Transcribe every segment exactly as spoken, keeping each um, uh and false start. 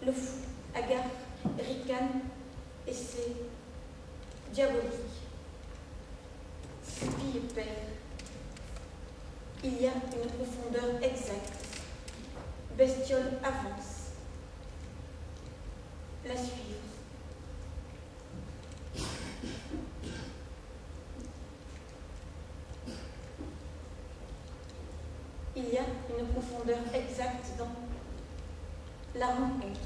le fou, hagard, ricane, et c'est diabolique. Pupille père. Il y a une profondeur exacte. Bestiole avance. La suivre. Il y a une profondeur exacte dans la rencontre.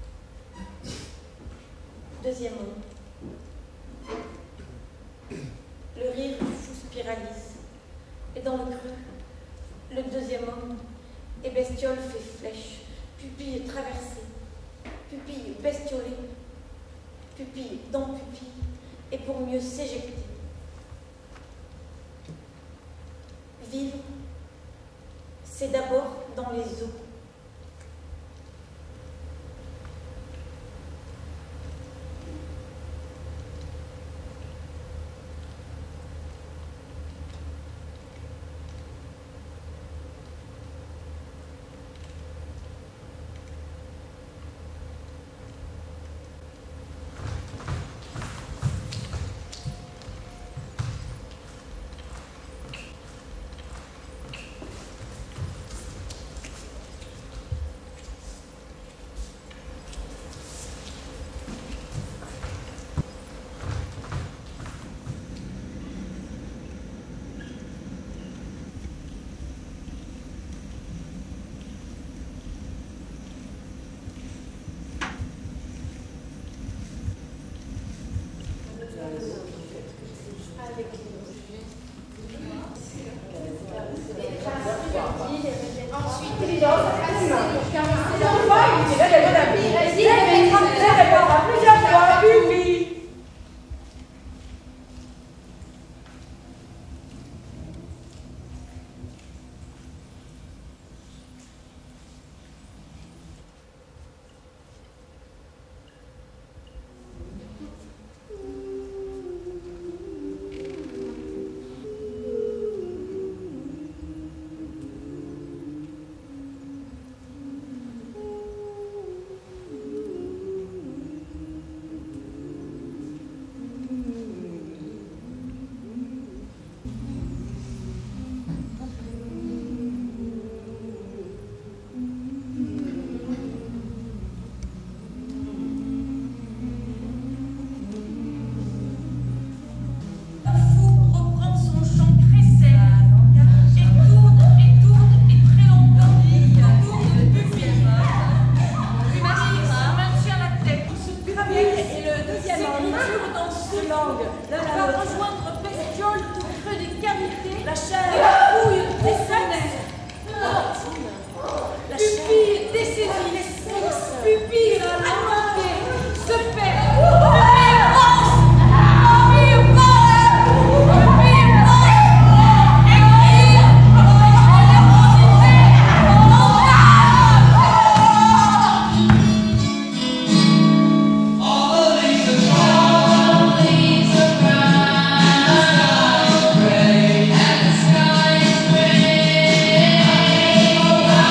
Deuxième mot. Le rire du fou spiralise. Et dans le creux, le deuxième homme et bestiole fait flèche, pupille traversée, pupille bestiolée, pupille dans pupille, et pour mieux s'éjecter. Vivre, c'est d'abord dans les eaux. Bye.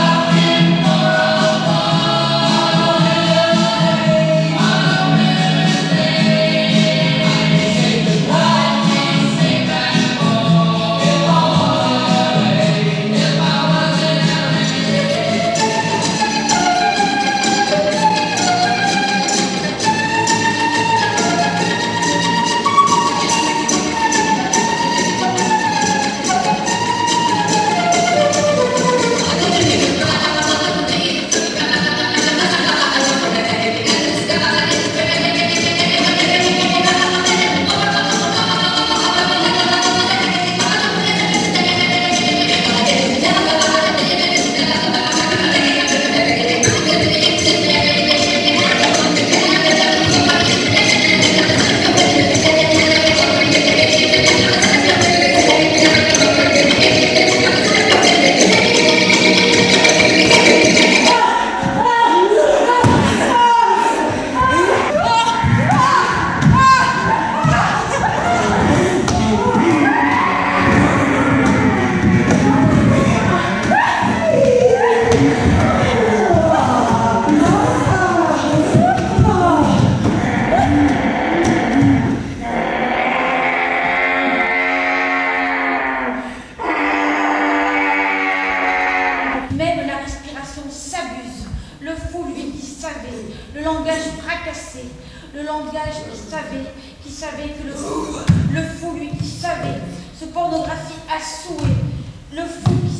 fracassé. Le langage qui savait, qui savait que le fou, le fou lui qui savait, se pornographie à souhait. Le fou qui